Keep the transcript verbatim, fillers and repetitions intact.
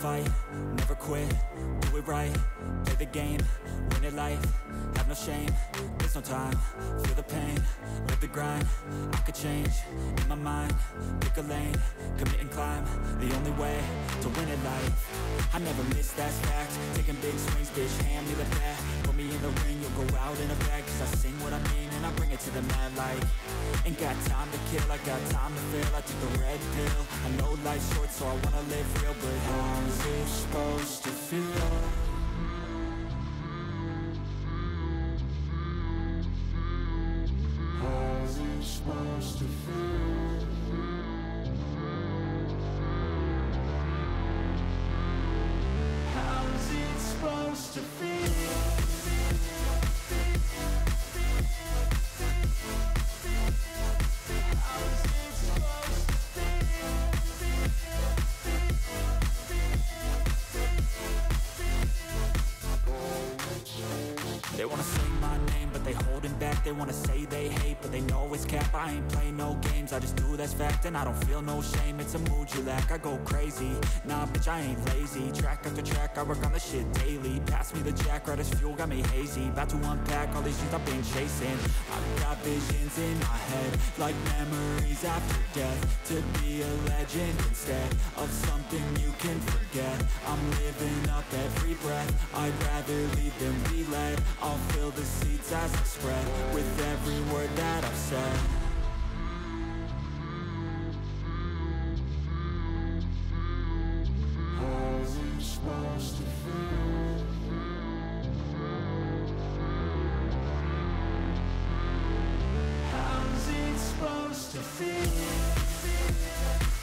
fight, never quit, do it right, play the game, win it life, have no shame, there's no time, feel the pain, live the grind, I could change, in my mind, pick a lane, commit and climb, the only way to win it life, I never miss, that's fact, taking big swings, bitch, hand me the bat, put me in the ring, you'll go out in a bag, cause I sing what I mean and I bring it to the mad light, ain't got time to kill, I got time to feel, I took the red pill, I know life's short so I wanna live real, but how's it supposed to feel? How's it supposed to feel? How's it supposed to feel? They wanna say my name, but they holding back. They wanna say they hate, but they know it's cap. I ain't play no games, I just do, that's fact. And I don't feel no shame, it's a mood you lack. I go crazy, nah bitch I ain't lazy. Track after track, I work on the shit daily. Pass me the jack, right as fuel, got me hazy. About to unpack all these things I've been chasing. I've got visions in my head, like memories after death. To be a legend instead of something you can forget. I'm living up every breath, I'd rather lead than be led. I'll fill the seats as I spread with every word that I've said. How's it supposed to feel? How's it supposed to feel?